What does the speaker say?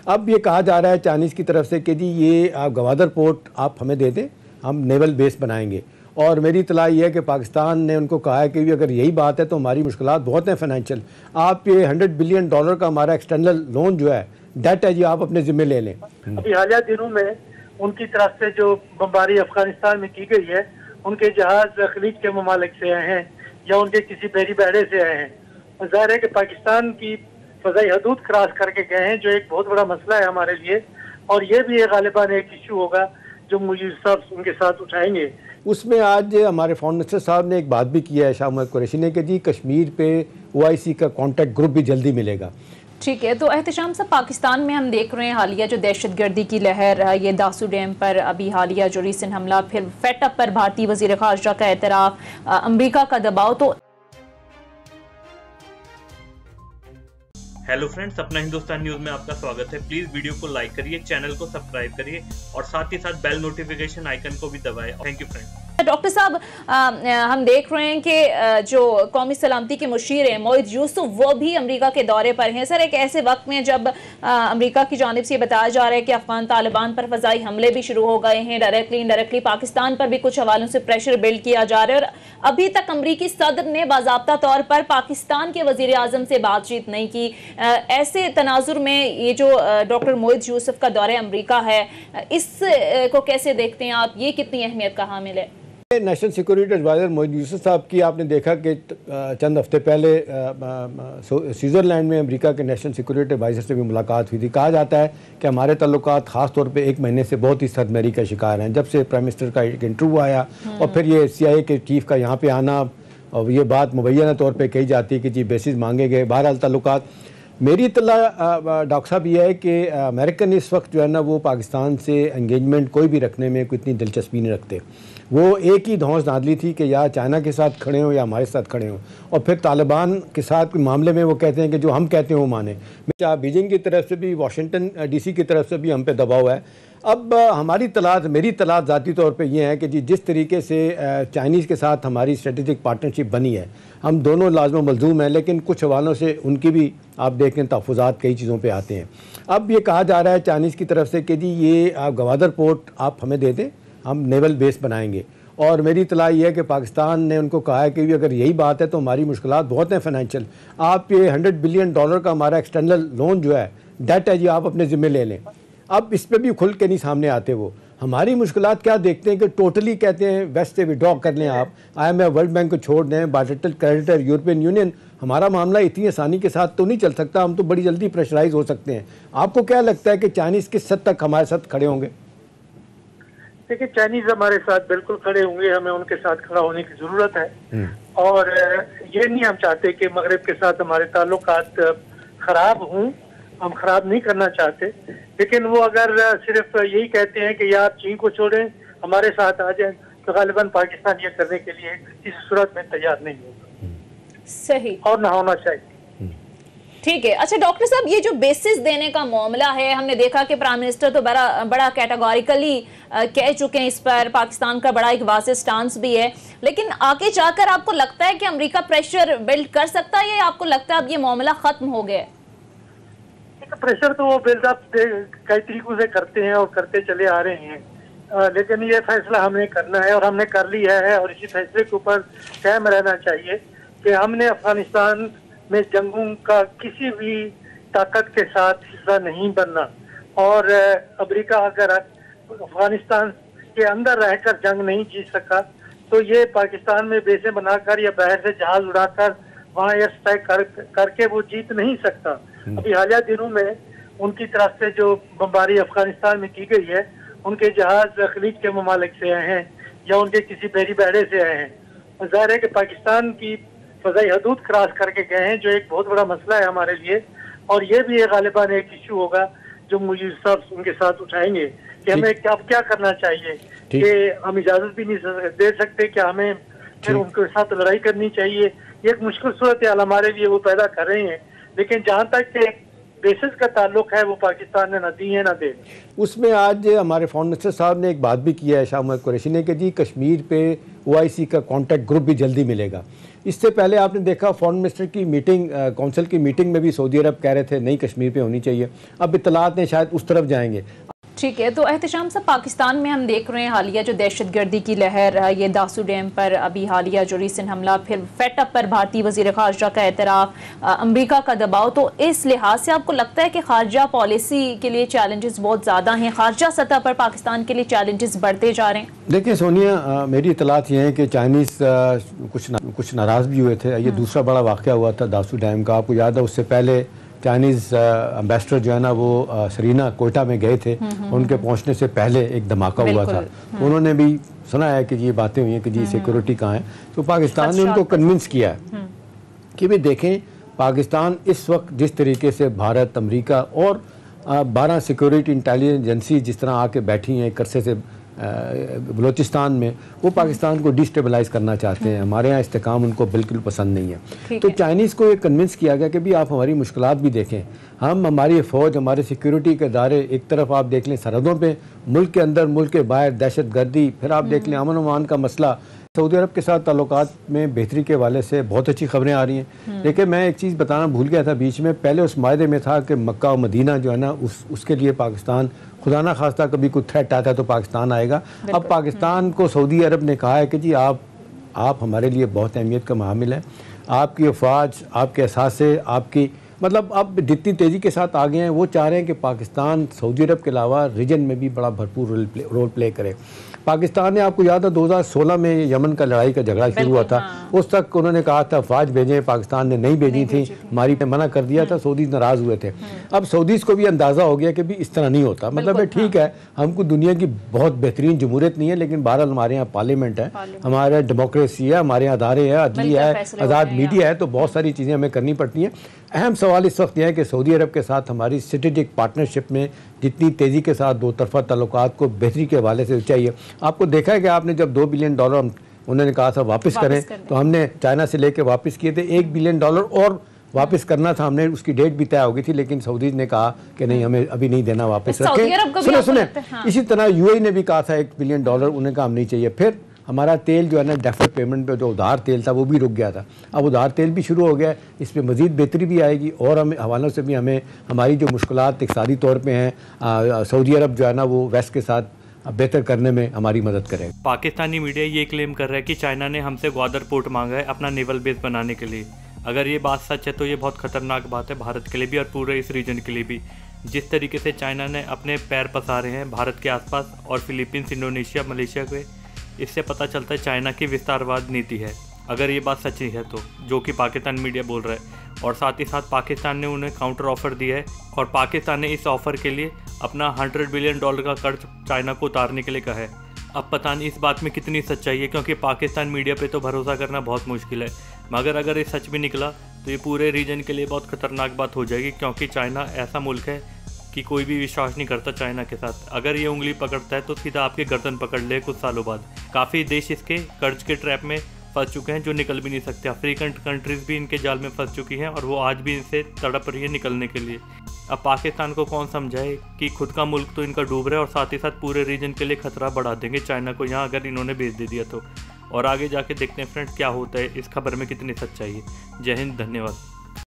अब ये कहा जा रहा है चाइनीज़ की तरफ से कि जी ये गवादर पोर्ट आप हमें दे दें, हम नेवल बेस बनाएंगे। और मेरी इत्तला ये है कि पाकिस्तान ने उनको कहा है कि अगर यही बात है तो हमारी मुश्किलात बहुत हैं फाइनेंशियल, आप ये $100 बिलियन का हमारा एक्सटर्नल लोन जो है, डेट है जी, आप अपने ज़िम्मे ले लें। अभी हालिया दिनों में उनकी तरफ से जो बमबारी अफगानिस्तान में की गई है, उनके जहाज खलीज के ममालिक से आए हैं या उनके किसी बहरी बेड़े से आए हैं। जाहिर है कि पाकिस्तान की फ़ज़ाई हदूद क्रॉस करके गए हैं, जो एक बहुत बड़ा मसला है हमारे लिए, और ये भी गालिबान एक इशू होगा जो मुजीब साहब उनके साथ उठाएंगे। उसमें आज हमारे फॉरेन मिनिस्टर साहब ने एक बात भी किया है, शाह महमूद कुरैशी ने, कि जी कश्मीर पे OIC का कॉन्टैक्ट ग्रुप भी जल्दी मिलेगा। ठीक है, तो एहतशाम साहब, पाकिस्तान में हम देख रहे हैं हालिया जो दहशतगर्दी की लहर, ये दासू डैम पर अभी हालिया जो रीसेंट हमला, फिर फेटअप पर भारतीय वज़ीर ख़ारजा का एतराफ़, अमरीका का दबाव। तो हेलो फ्रेंड्स, अपना हिंदुस्तान न्यूज़ में आपका स्वागत है। प्लीज़ वीडियो को लाइक करिए, चैनल को सब्सक्राइब करिए और साथ ही साथ बेल नोटिफिकेशन आइकन को भी दबाएं। Thank you friends. डॉक्टर साहब, हम देख रहे हैं कि जो कौमी सलामती के मुशीर हैं मोइद यूसुफ, वो भी अमेरिका के दौरे पर हैं। सर, एक ऐसे वक्त में जब अमेरिका की जानिब से बताया जा रहा है कि अफगान तालिबान पर फ़ज़ाई हमले भी शुरू हो गए हैं, डायरेक्टली इनडायरेक्टली पाकिस्तान पर भी कुछ हवालों से प्रेशर बिल्ड किया जा रहा है, और अभी तक अमरीकी सदर ने बाज़ाब्ता तौर पर पाकिस्तान के वज़ीर आज़म से बातचीत नहीं की। ऐसे तनाजुर में ये जो डॉक्टर मोइद यूसुफ का दौरा अमरीका है, इस को कैसे देखते हैं आप? ये कितनी अहमियत का हामिल है? National security adviser Moeed Yusuf साहब की आपने देखा कि चंद हफ्ते पहले स्विट्ज़रलैंड में अमेरिका के नेशनल सिक्योरिटी एडवाइज़र से भी मुलाकात हुई थी। कहा जाता है कि हमारे ताल्लुकात ख़ास तौर पे 1 महीने से बहुत ही सदमेरी का शिकार हैं, जब से प्राइम मिनिस्टर का एक इंटरव्यू आया और फिर ये CIA के चीफ़ का यहाँ पे आना, और ये बात मुबैना तौर पर कही जाती है कि जी बेसिस मांगे गए। बहरहाल ताल्लुकात, मेरी इत्तला डॉक्टर साहब ये है कि अमेरिकन इस वक्त जो है ना, वो पाकिस्तान से एंगेजमेंट कोई भी रखने में कोई इतनी दिलचस्पी नहीं रखते। वो एक ही धौंस डाली थी कि या चाइना के साथ खड़े हों या हमारे साथ खड़े हों, और फिर तालिबान के साथ मामले में वो कहते हैं कि जो हम कहते हैं वो माने। चाहे बीजिंग की तरफ से भी, वाशिंगटन DC की तरफ से भी हम पे दबाव है। अब हमारी तलाश, मेरी तलाश ज़ाती तौर पे ये है कि जी जिस तरीके से चाइनीज़ के साथ हमारी स्ट्रेटेजिक पार्टनरशिप बनी है, हम दोनों लाज़िम मलज़ूम हैं, लेकिन कुछ हवालों से उनकी भी आप देखें तहफ़्फ़ुज़ात कई चीज़ों पे आते हैं। अब ये कहा जा रहा है चाइनीज़ की तरफ से कि जी ये गवादर पोर्ट आप हमें दे दें, हम नेवल बेस बनाएंगे। और मेरी इत्तला ये है कि पाकिस्तान ने उनको कहा है कि अगर यही बात है तो हमारी मुश्किलात बहुत हैं फाइनेंशियल, आप ये $100 बिलियन का हमारा एक्सटर्नल लोन जो है, डेट है जी, आप अपने ज़िम्मे ले लें। अब इस पर भी खुल के नहीं सामने आते। वो हमारी मुश्किलात क्या देखते हैं कि टोटली कहते हैं वेस्ट से विड्रॉ कर लें आप, IMF वर्ल्ड बैंक को छोड़ दें, बायलैटरल क्रेडिटर, यूरोपियन यूनियन। हमारा मामला इतनी आसानी के साथ तो नहीं चल सकता, हम तो बड़ी जल्दी प्रेशराइज हो सकते हैं। आपको क्या लगता है कि चाइनीज़ किस हद तक हमारे साथ खड़े होंगे? देखिए, चाइनीज हमारे साथ बिल्कुल खड़े होंगे, हमें उनके साथ खड़ा होने की जरूरत है। और ये नहीं हम चाहते कि मगरब के साथ हमारे ताल्लुकात खराब हों, हम खराब नहीं करना चाहते, लेकिन वो अगर सिर्फ यही कहते हैं कि या आप चीन को छोड़ें, हमारे साथ आ जाएं, तो गालिबन पाकिस्तान ये करने के लिए इस सूरत में तैयार नहीं होगा। सही, और ना होना चाहिए। ठीक है। अच्छा डॉक्टर साहब, ये जो बेसिस देने का मामला है, हमने देखा कि प्राइम मिनिस्टर तो बड़ा कैटेगोरिकली कह चुके हैं इस पर, पाकिस्तान का बड़ा एक वाज़ेह स्टांस भी है, लेकिन आगे जाकर आपको लगता है कि अमेरिका प्रेशर बिल्ड कर सकता है, या आपको लगता है अब ये मामला खत्म हो गया? प्रेशर तो वो बिल्डअप कई तरीकों से करते हैं और करते चले आ रहे हैं, लेकिन ये फैसला हमने करना है और हमने कर लिया है, और इसी फैसले के ऊपर कायम रहना चाहिए कि हमने अफगानिस्तान में जंगों का किसी भी ताकत के साथ हिस्सा नहीं बनना। और अमेरिका अगर अफगानिस्तान के अंदर रहकर जंग नहीं जीत सका, तो ये पाकिस्तान में बेसें बनाकर या बाहर से जहाज उड़ाकर वहाँ एयर स्ट्राइक करके वो जीत नहीं सकता। अभी हालिया दिनों में उनकी तरफ से जो बमबारी अफगानिस्तान में की गई है, उनके जहाज खलीज के ममालिक से आए हैं या उनके किसी बहरी बेड़े से आए हैं। जाहिर है कि पाकिस्तान की फ़ज़ाई हदूद क्रॉस करके गए हैं, जो एक बहुत बड़ा मसला है हमारे लिए, और ये भी गालिबान एक इशू होगा जो मुजीब साहब उनके साथ उठाएंगे कि हमें क्या करना चाहिए, कि हम इजाज़त भी नहीं दे सकते, क्या हमें फिर उनके साथ लड़ाई करनी चाहिए। एक मुश्किल सूरत हाल हमारे लिए वो पैदा कर रहे हैं, लेकिन जहाँ तक बेसिस का ताल्लुक है वो पाकिस्तान ने न दी है न दे। उसमें आज हमारे फॉरेन मिनिस्टर साहब ने एक बात भी किया है शाह महमूद कुरैशी ने कि जी कश्मीर पे OIC का कॉन्टैक्ट ग्रुप भी जल्दी मिलेगा। इससे पहले आपने देखा फॉरेन मिनिस्टर की मीटिंग, काउंसिल की मीटिंग में भी सऊदी अरब कह रहे थे नहीं कश्मीर पे होनी चाहिए। अब इत्तलात ने शायद उस तरफ जाएंगे। ठीक है, तो एहतशाम साहब, पाकिस्तान में हम देख रहे हैं हालिया जो दहशतगर्दी की लहर, ये दासू डैम पर अभी हालिया जो रीसेंट हमला, फिर फेटअप पर भारतीय वज़ीर ख़ारजा का एतराफ़, अमेरिका का दबाव, तो इस लिहाज से आपको लगता है कि खारजा पॉलिसी के लिए चैलेंजेस बहुत ज़्यादा हैं, खारजा सतह पर पाकिस्तान के लिए चैलेंजेस बढ़ते जा रहे हैं? देखिए सोनिया, मेरी इतलात ये है कि चाइनीज़ कुछ नाराज़ भी हुए थे। ये दूसरा बड़ा वाक़या हुआ था दासू डैम का, आपको याद है उससे पहले चाइनीज़ एम्बेसडर जो है ना वो सरीना कोयटा में गए थे, उनके पहुंचने से पहले एक धमाका हुआ था। उन्होंने भी सुना है कि ये बातें हुई हैं कि जी सिक्योरिटी कहाँ है, तो पाकिस्तान ने उनको कन्विंस किया है कि भाई देखें पाकिस्तान इस वक्त जिस तरीके से भारत, अमेरिका और 12 सिक्योरिटी इंटेलिजेंस एजेंसी जिस तरह आके बैठी हैं एक अरसे से बलूचिस्तान में, वो पाकिस्तान को डिस्टेबलाइज करना चाहते हैं। हमारे यहाँ इस्तेकाम उनको बिल्कुल पसंद नहीं है। तो चाइनीज़ को ये कन्विंस किया गया कि भी आप हमारी मुश्किलात भी देखें, हमारी फ़ौज, हमारे सिक्योरिटी के इदारे, एक तरफ आप देख लें सरहदों पे, मुल्क के अंदर, मुल्क के बाहर दहशत गर्दी, फिर आप देख लें अमन अमान का मसला। सऊदी अरब के साथ ताल्लुकात में बेहतरी के हवाले से बहुत अच्छी खबरें आ रही हैं। लेकिन मैं एक चीज़ बताना भूल गया था बीच में, पहले उस मायदे में था कि मक्का और मदीना जो है ना उसके लिए पाकिस्तान, खुदा ना खास्ता कभी कोई थ्रेट आता है तो पाकिस्तान आएगा। अब पाकिस्तान को सऊदी अरब ने कहा है कि जी आप हमारे लिए बहुत अहमियत का मामिल है, आपकी अफवाज, आपके असासे, आपकी मतलब अब जितनी तेज़ी के साथ आगे हैं वो चाह रहे हैं कि पाकिस्तान सऊदी अरब के अलावा रीजन में भी बड़ा भरपूर रोल प्ले करे। पाकिस्तान ने, आपको याद है 2016 में यमन का लड़ाई का झगड़ा शुरू हुआ था, उस तक उन्होंने कहा था अफवाज भेजें, पाकिस्तान ने नहीं भेजी थी, हमारी पे मना कर दिया था, सऊदीज़ नाराज़ हुए थे। अब सऊदीज़ को भी अंदाज़ा हो गया कि भी इस तरह नहीं होता, मतलब ठीक है हमको दुनिया की बहुत बेहतरीन जमहूरियत नहीं है, लेकिन बहरहाल हमारे यहाँ पार्लियामेंट है, हमारे डेमोक्रेसी है, हमारे यहाँ अदारे हैं, अदलिया है, आज़ाद मीडिया है, तो बहुत सारी चीज़ें हमें करनी पड़ती हैं। अहम सवाल इस वक्त यह है कि सऊदी अरब के साथ हमारी स्ट्रेटेजिक पार्टनरशिप में जितनी तेज़ी के साथ दो तरफा ताल्लुकात को बेहतरी के हवाले से चाहिए। आपको देखा है कि आपने जब $2 बिलियन उन्होंने कहा था वापस करें, तो हमने चाइना से लेके वापस किए थे। $1 बिलियन और वापस करना था हमने, उसकी डेट भी तय हो गई थी, लेकिन सऊदीज़ ने कहा कि नहीं हमें अभी नहीं देना, वापस रखें। सुने इसी तरह UAE ने भी कहा था $1 बिलियन, उन्हें कहा हम नहीं चाहिए। फिर हमारा तेल जो है ना डेफर्ड पेमेंट पे जो उधार तेल था वो भी रुक गया था, अब उधार तेल भी शुरू हो गया, इस पर मज़ीद बेहतरी भी आएगी और हमें हवालों से भी हमें हमारी जो मुश्किलात इक़्तिसादी तौर पे हैं, सऊदी अरब जो है ना वो वेस्ट के साथ बेहतर करने में हमारी मदद करेगा। पाकिस्तानी मीडिया ये क्लेम कर रहा है कि चाइना ने हमसे ग्वादर पोर्ट मांगा है अपना नेवल बेस बनाने के लिए। अगर ये बात सच है तो ये बहुत ख़तरनाक बात है भारत के लिए भी और पूरे इस रीजन के लिए भी। जिस तरीके से चाइना ने अपने पैर पसारे हैं भारत के आसपास और फिलीपींस, इंडोनेशिया, मलेशिया के, इससे पता चलता है चाइना की विस्तारवाद नीति है। अगर ये बात सच्ची है तो, जो कि पाकिस्तान मीडिया बोल रहा है, और साथ ही साथ पाकिस्तान ने उन्हें काउंटर ऑफर दिया है और पाकिस्तान ने इस ऑफर के लिए अपना $100 बिलियन का कर्ज चाइना को उतारने के लिए कहा है। अब पता नहीं इस बात में कितनी सच्चाई है, क्योंकि पाकिस्तान मीडिया पे तो भरोसा करना बहुत मुश्किल है, मगर अगर ये सच भी निकला तो ये पूरे रीजन के लिए बहुत खतरनाक बात हो जाएगी, क्योंकि चाइना ऐसा मुल्क है कि कोई भी विश्वास नहीं करता चाइना के साथ। अगर ये उंगली पकड़ता है तो सीधा आपके गर्दन पकड़ ले कुछ सालों बाद। काफ़ी देश इसके कर्ज के ट्रैप में फंस चुके हैं जो निकल भी नहीं सकते। अफ्रीकन कंट्रीज़ भी इनके जाल में फंस चुकी हैं और वो आज भी इनसे तड़प रही है निकलने के लिए। अब पाकिस्तान को कौन समझाए कि खुद का मुल्क तो इनका डूब रहा है और साथ ही साथ पूरे रीजन के लिए खतरा बढ़ा देंगे चाइना को यहाँ अगर इन्होंने भेज दे दिया तो। और आगे जाके देखते हैं फ्रेंड्स क्या होता है, इस खबर में कितनी सच्चाई है। जय हिंद, धन्यवाद।